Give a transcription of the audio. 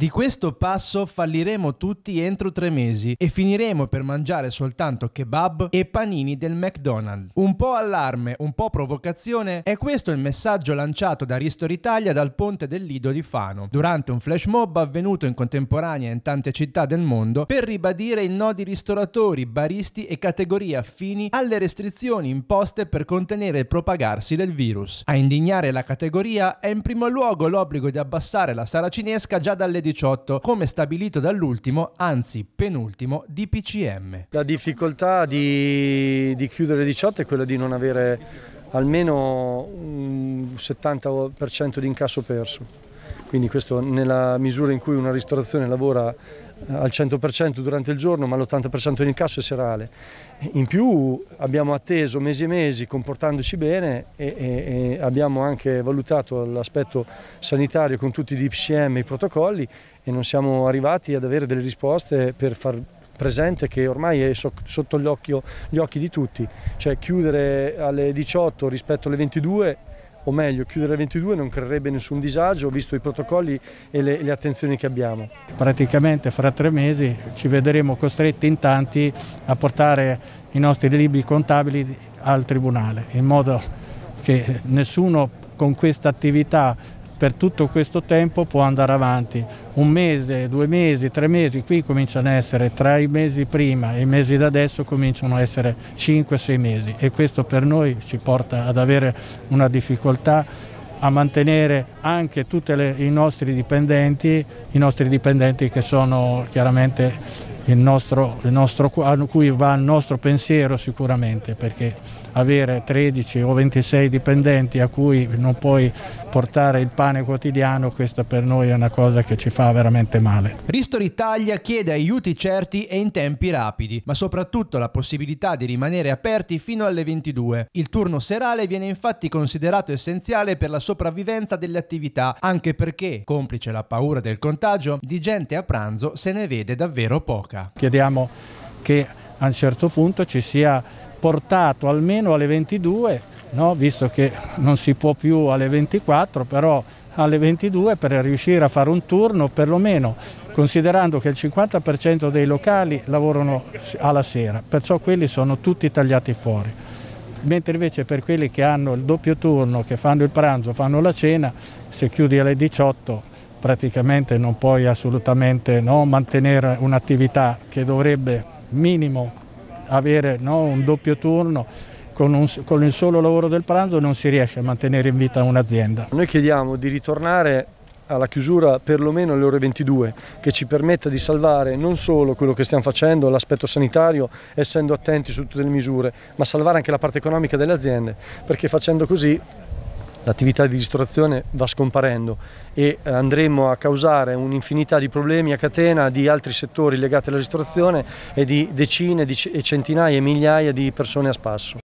Di questo passo falliremo tutti entro 3 mesi e finiremo per mangiare soltanto kebab e panini del McDonald's. Un po' allarme, un po' provocazione, è questo il messaggio lanciato da Ristori Italia dal ponte del Lido di Fano, durante un flash mob avvenuto in contemporanea in tante città del mondo per ribadire il no di ristoratori, baristi e categorie affini alle restrizioni imposte per contenere il propagarsi del virus. A indignare la categoria è in primo luogo l'obbligo di abbassare la saracinesca già dalle 18, come stabilito dall'ultimo, anzi penultimo, DPCM. La difficoltà di chiudere alle 18 è quella di non avere almeno un 70% di incasso perso. Quindi questo nella misura in cui una ristorazione lavora al 100% durante il giorno, ma l'80% di incasso è serale. In più abbiamo atteso mesi e mesi comportandoci bene e abbiamo anche valutato l'aspetto sanitario con tutti i DPCM e i protocolli e non siamo arrivati ad avere delle risposte per far presente che ormai è sotto gli occhi di tutti, cioè chiudere alle 18 rispetto alle 22, o meglio chiudere alle 22 non creerebbe nessun disagio visto i protocolli e le attenzioni che abbiamo. Praticamente fra 3 mesi ci vedremo costretti in tanti a portare i nostri libri contabili al tribunale, in modo che nessuno con questa attività per tutto questo tempo può andare avanti. 1 mese, 2 mesi, 3 mesi, qui cominciano a essere tra i mesi prima e i mesi da adesso cominciano a essere 5-6 mesi e questo per noi ci porta ad avere una difficoltà a mantenere anche tutti i nostri dipendenti che sono chiaramente a cui va il nostro pensiero sicuramente, perché avere 13 o 26 dipendenti a cui non puoi portare il pane quotidiano, questa per noi è una cosa che ci fa veramente male. Ristori Italia chiede aiuti certi e in tempi rapidi, ma soprattutto la possibilità di rimanere aperti fino alle 22. Il turno serale viene infatti considerato essenziale per la sopravvivenza delle attività, anche perché, complice la paura del contagio, di gente a pranzo se ne vede davvero poca. Chiediamo che a un certo punto ci sia portato almeno alle 22, no? Visto che non si può più alle 24, però alle 22 per riuscire a fare un turno, perlomeno considerando che il 50% dei locali lavorano alla sera, perciò quelli sono tutti tagliati fuori. Mentre invece per quelli che hanno il doppio turno, che fanno il pranzo, fanno la cena, se chiudi alle 18 praticamente non puoi assolutamente mantenere un'attività che dovrebbe minimo avere un doppio turno. Con il solo lavoro del pranzo non si riesce a mantenere in vita un'azienda. Noi chiediamo di ritornare alla chiusura perlomeno alle ore 22, che ci permetta di salvare non solo quello che stiamo facendo, l'aspetto sanitario, essendo attenti su tutte le misure, ma salvare anche la parte economica delle aziende, perché facendo così l'attività di ristorazione va scomparendo e andremo a causare un'infinità di problemi a catena di altri settori legati alla ristorazione e di decine e centinaia e migliaia di persone a spasso.